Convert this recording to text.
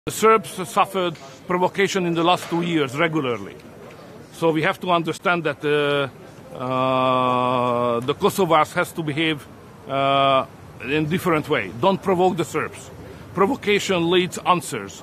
The Serbs suffered provocation in the last 2 years regularly. So we have to understand that the Kosovars has to behave in a different way. Don't provoke the Serbs. Provocation leads answers.